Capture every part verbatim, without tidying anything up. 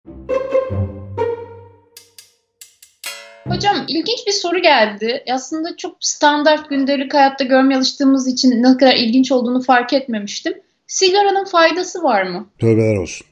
Hocam ilginç bir soru geldi. Aslında çok standart gündelik hayatta görmeye alıştığımız için ne kadar ilginç olduğunu fark etmemiştim. Sigaranın faydası var mı? Tövbeler olsun.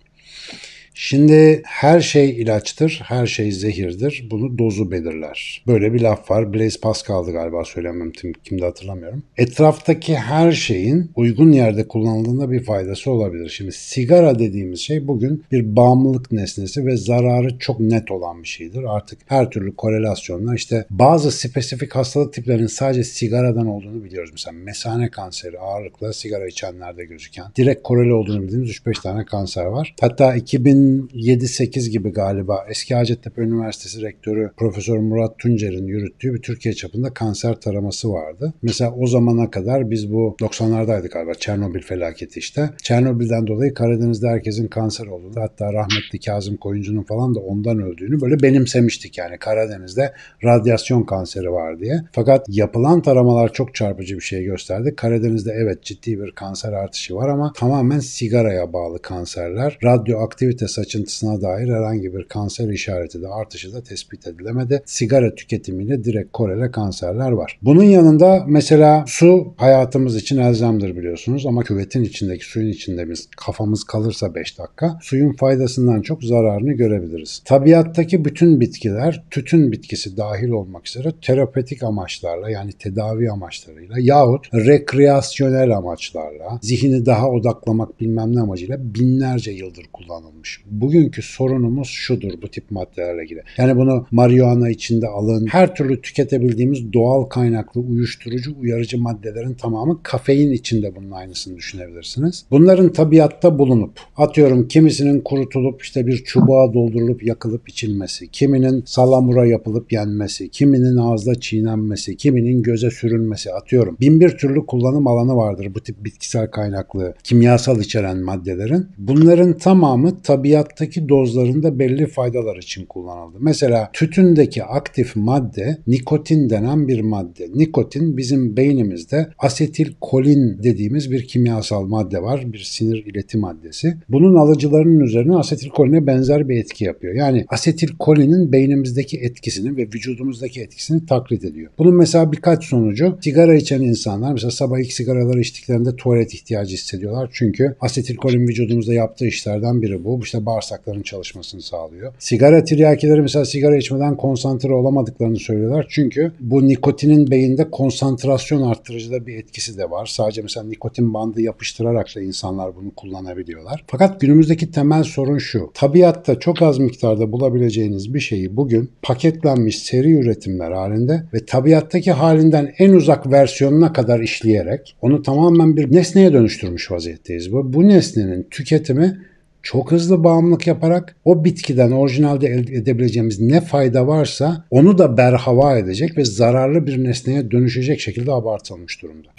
Şimdi her şey ilaçtır, her şey zehirdir. Bunu dozu belirler. Böyle bir laf var. Blaise Pascal'dı galiba, söylemem kimde hatırlamıyorum. Etraftaki her şeyin uygun yerde kullanıldığında bir faydası olabilir. Şimdi sigara dediğimiz şey bugün bir bağımlılık nesnesi ve zararı çok net olan bir şeydir. Artık her türlü korelasyonla işte bazı spesifik hastalık tiplerinin sadece sigaradan olduğunu biliyoruz. Mesela mesane kanseri ağırlıkla sigara içenlerde gözüken. Direkt koreli olduğunu bildiğimiz üç beş tane kanser var. Hatta iki bin yedi sekiz gibi galiba eski Hacettepe Üniversitesi Rektörü Profesör Murat Tuncer'in yürüttüğü bir Türkiye çapında kanser taraması vardı. Mesela o zamana kadar biz bu doksanlardaydık galiba, Çernobil felaketi işte. Çernobil'den dolayı Karadeniz'de herkesin kanser olduğunu, hatta rahmetli Kazım Koyuncu'nun falan da ondan öldüğünü böyle benimsemiştik, yani Karadeniz'de radyasyon kanseri var diye. Fakat yapılan taramalar çok çarpıcı bir şey gösterdi. Karadeniz'de evet ciddi bir kanser artışı var ama tamamen sigaraya bağlı kanserler. Radyoaktivite saçıntısına dair herhangi bir kanser işareti de artışı da tespit edilemedi. Sigara tüketimiyle direkt korele kanserler var. Bunun yanında mesela su hayatımız için elzemdir biliyorsunuz ama küvetin içindeki suyun içinde biz kafamız kalırsa beş dakika suyun faydasından çok zararını görebiliriz. Tabiattaki bütün bitkiler, tütün bitkisi dahil olmak üzere terapötik amaçlarla, yani tedavi amaçlarıyla yahut rekreasyonel amaçlarla, zihni daha odaklamak bilmem ne amacıyla binlerce yıldır kullanılmış. Bugünkü sorunumuz şudur bu tip maddelerle ilgili. Yani bunu marihuana içinde alın, her türlü tüketebildiğimiz doğal kaynaklı uyuşturucu, uyarıcı maddelerin tamamı kafein içinde, bunun aynısını düşünebilirsiniz. Bunların tabiatta bulunup, atıyorum kimisinin kurutulup işte bir çubuğa doldurulup yakılıp içilmesi, kiminin salamura yapılıp yenmesi, kiminin ağızda çiğnenmesi, kiminin göze sürülmesi, atıyorum. Bin bir türlü kullanım alanı vardır bu tip bitkisel kaynaklı, kimyasal içeren maddelerin. Bunların tamamı tabiattaki dozlarında belli faydalar için kullanıldı. Mesela tütündeki aktif madde nikotin denen bir madde. Nikotin bizim beynimizde asetilkolin dediğimiz bir kimyasal madde var. Bir sinir ileti maddesi. Bunun alıcılarının üzerine asetilkoline benzer bir etki yapıyor. Yani asetilkolinin beynimizdeki etkisini ve vücudumuzdaki etkisini taklit ediyor. Bunun mesela birkaç sonucu: sigara içen insanlar mesela sabah ilk sigaraları içtiklerinde tuvalet ihtiyacı hissediyorlar. Çünkü asetilkolin vücudumuzda yaptığı işlerden biri bu. İşte bağırsakların çalışmasını sağlıyor. Sigara tiryakileri mesela sigara içmeden konsantre olamadıklarını söylüyorlar. Çünkü bu nikotinin beyinde konsantrasyon arttırıcı da bir etkisi de var. Sadece mesela nikotin bandı yapıştırarak da insanlar bunu kullanabiliyorlar. Fakat günümüzdeki temel sorun şu: tabiatta çok az miktarda bulabileceğiniz bir şeyi bugün paketlenmiş seri üretimler halinde ve tabiattaki halinden en uzak versiyonuna kadar işleyerek onu tamamen bir nesneye dönüştürmüş vaziyetteyiz. Bu, bu nesnenin tüketimi çok hızlı bağımlılık yaparak o bitkiden orijinalde elde edebileceğimiz ne fayda varsa onu da berhava edecek ve zararlı bir nesneye dönüşecek şekilde abartılmış durumda.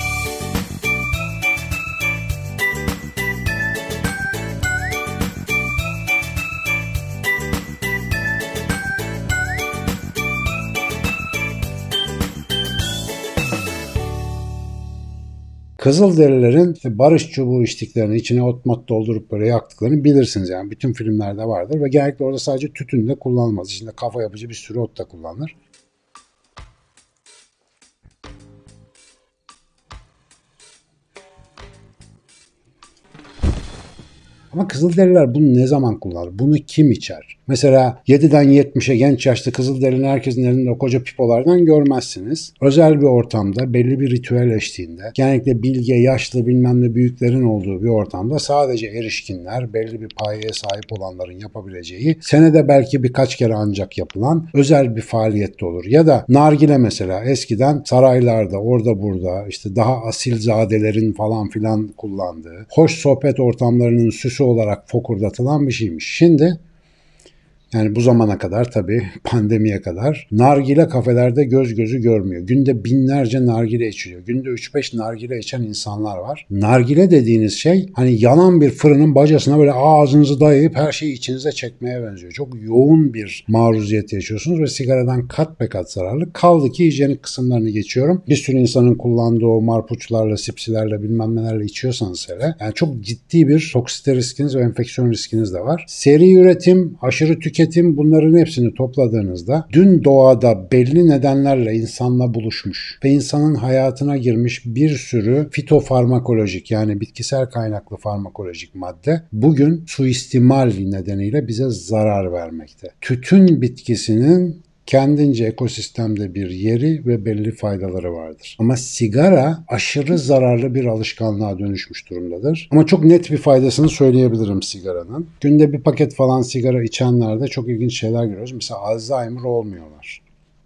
Kızılderililerin barış çubuğu içtiklerini, içine ot mot doldurup böyle yaktıklarını bilirsiniz. Yani bütün filmlerde vardır ve genellikle orada sadece tütün de kullanılmaz. İçinde kafa yapıcı bir sürü ot da kullanılır. Ama Kızılderililer bunu ne zaman kullanır? Bunu kim içer? Mesela yediden yetmişe genç yaşta Kızılderili herkesin elinde o koca pipolardan görmezsiniz. Özel bir ortamda, belli bir ritüel eşliğinde, genellikle bilge, yaşlı bilmem ne büyüklerin olduğu bir ortamda sadece erişkinler, belli bir payeye sahip olanların yapabileceği, senede belki birkaç kere ancak yapılan özel bir faaliyette olur. Ya da nargile mesela eskiden saraylarda, orada burada işte daha asilzadelerin falan filan kullandığı, hoş sohbet ortamlarının süsü olarak fokurdatılan bir şeymiş. Şimdi Yani bu zamana kadar tabii pandemiye kadar nargile kafelerde göz gözü görmüyor. Günde binlerce nargile içiliyor. Günde üç beş nargile içen insanlar var. Nargile dediğiniz şey hani yanan bir fırının bacasına böyle ağzınızı dayayıp her şeyi içinize çekmeye benziyor. Çok yoğun bir maruziyet yaşıyorsunuz ve sigaradan kat be kat zararlı. Kaldı ki hijyenik kısımlarını geçiyorum. Bir sürü insanın kullandığı o marpuçlarla, sipsilerle bilmem nelerle içiyorsanız hele yani çok ciddi bir toksite riskiniz ve enfeksiyon riskiniz de var. Seri üretim, aşırı tüketim bunların hepsini topladığınızda dün doğada belli nedenlerle insanla buluşmuş ve insanın hayatına girmiş bir sürü fitofarmakolojik yani bitkisel kaynaklı farmakolojik madde bugün suistimal nedeniyle bize zarar vermekte. Tütün bitkisinin kendince ekosistemde bir yeri ve belli faydaları vardır. Ama sigara aşırı zararlı bir alışkanlığa dönüşmüş durumdadır. Ama çok net bir faydasını söyleyebilirim sigaranın. Günde bir paket falan sigara içenlerde çok ilginç şeyler görüyoruz. Mesela Alzheimer olmuyorlar.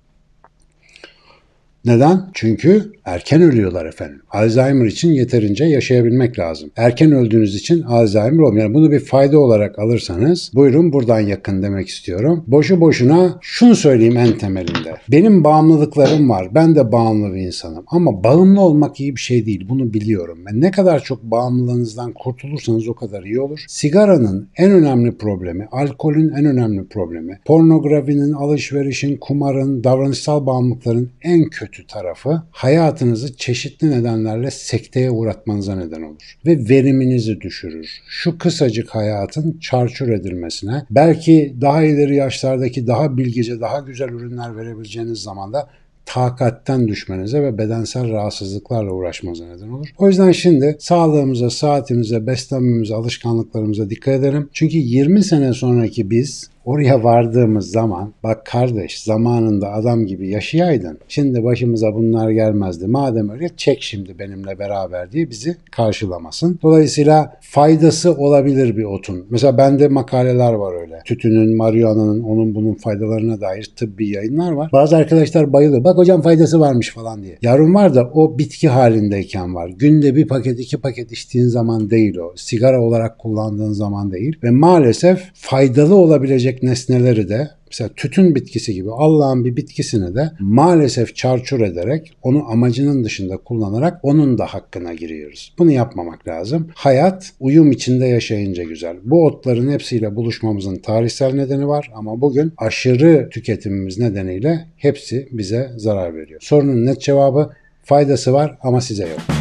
Neden? Çünkü erken ölüyorlar efendim. Alzheimer için yeterince yaşayabilmek lazım. Erken öldüğünüz için Alzheimer olmuyor. Yani bunu bir fayda olarak alırsanız buyurun buradan yakın demek istiyorum. Boşu boşuna şunu söyleyeyim en temelinde. Benim bağımlılıklarım var. Ben de bağımlı bir insanım. Ama bağımlı olmak iyi bir şey değil. Bunu biliyorum. Ben ne kadar çok bağımlılığınızdan kurtulursanız o kadar iyi olur. Sigaranın en önemli problemi, alkolün en önemli problemi, pornografinin, alışverişin, kumarın, davranışsal bağımlılıkların en kötü tarafı hayatınızı çeşitli nedenlerle sekteye uğratmanıza neden olur. Ve veriminizi düşürür. Şu kısacık hayatın çarçur edilmesine, belki daha ileri yaşlardaki daha bilgece, daha güzel ürünler verebileceğiniz zamanda takatten düşmenize ve bedensel rahatsızlıklarla uğraşmanıza neden olur. O yüzden şimdi sağlığımıza, saatimize, beslenmemize, alışkanlıklarımıza dikkat edelim. Çünkü yirmi sene sonraki biz oraya vardığımız zaman bak kardeş zamanında adam gibi yaşayaydın. Şimdi başımıza bunlar gelmezdi. Madem öyle çek şimdi benimle beraber diye bizi karşılamasın. Dolayısıyla faydası olabilir bir otun. Mesela bende makaleler var öyle. Tütünün, marihuana'nın, onun bunun faydalarına dair tıbbi yayınlar var. Bazı arkadaşlar bayılıyor. Bak hocam faydası varmış falan diye. Yarım var da o bitki halindeyken var. Günde bir paket iki paket içtiğin zaman değil o. Sigara olarak kullandığın zaman değil. Ve maalesef faydalı olabilecek nesneleri de mesela tütün bitkisi gibi Allah'ın bir bitkisini de maalesef çarçur ederek onu amacının dışında kullanarak onun da hakkına giriyoruz. Bunu yapmamak lazım. Hayat uyum içinde yaşayınca güzel. Bu otların hepsiyle buluşmamızın tarihsel nedeni var ama bugün aşırı tüketimimiz nedeniyle hepsi bize zarar veriyor. Sorunun net cevabı faydası var ama size yok.